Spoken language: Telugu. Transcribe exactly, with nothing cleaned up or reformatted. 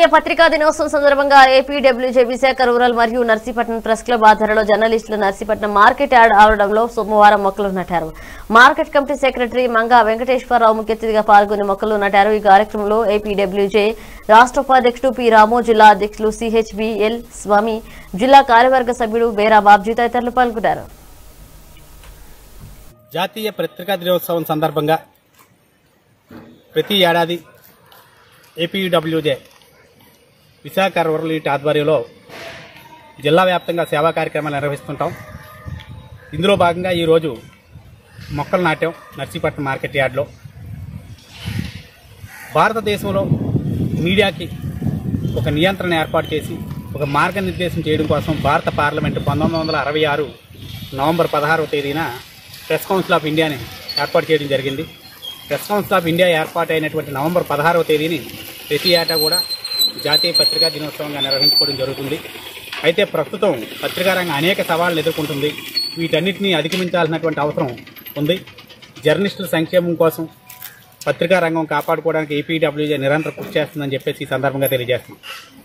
పత్రికా దినోత్సవం సందర్భంగా ఏపీడబ్ల్యూజే విశాఖ రూరల్ మరియు నర్సీపట్నం ప్రెస్ క్లబ్ ఆధ్వర్యంలో జర్నలిస్టులు నర్సీపట్నం మార్కెట్ యార్డ్ ఆవరణంలో సోమవారం మొక్కలు నాటారు. Market committee secretary Manga Venkateswararao ముఖ్య అతిథిగా పాల్గొని మొక్కలు నాటారు. ఈ కార్యక్రమంలో ఏపీడబ్ల్యూజే రాష్ట్ర ఉపాధ్యక్షుడు పి రాము, జిల్లా అధ్యక్షులు సిహెచ్బిఎల్ స్వామి, జిల్లా కార్యవర్గ సభ్యుడు బేరా బాబ్జీ తదితరులు పాల్గొన్నారు. జాతీయ పత్రికా దినోత్సవం సందర్భంగా ప్రతి ఏడాది ఏపీడబ్ల్యూజే విశాఖ రూరల్ యూనిట్ ఆధ్వర్యంలో జిల్లా వ్యాప్తంగా సేవా కార్యక్రమాలు నిర్వహిస్తుంటాం. ఇందులో భాగంగా ఈరోజు మొక్కలు నాటాం నర్సీపట్నం మార్కెట్ యార్డ్లో. భారతదేశంలో మీడియాకి ఒక నియంత్రణ ఏర్పాటు చేసి ఒక మార్గనిర్దేశం చేయడం కోసం భారత పార్లమెంటు పంతొమ్మిది వందల అరవై ఆరు నవంబర్ పదహారవ తేదీన ప్రెస్ కౌన్సిల్ ఆఫ్ ఇండియాని ఏర్పాటు చేయడం జరిగింది. ప్రెస్ కౌన్సిల్ ఆఫ్ ఇండియా ఏర్పాటు అయినటువంటి నవంబర్ పదహారవ తేదీని ప్రతి ఏటా కూడా జాతీయ పత్రికా దినోత్సవంగా నిర్వహించుకోవడం జరుగుతుంది. అయితే ప్రస్తుతం పత్రికా రంగం అనేక సవాళ్లను ఎదుర్కొంటుంది. వీటన్నిటినీ అధిగమించాల్సినటువంటి అవసరం ఉంది. జర్నలిస్టుల సంక్షేమం కోసం పత్రికా రంగం కాపాడుకోవడానికి ఏపీడబ్ల్యూజే నిరంతరం కృషి చేస్తుందని చెప్పేసి ఈ సందర్భంగా తెలియజేస్తున్నాం.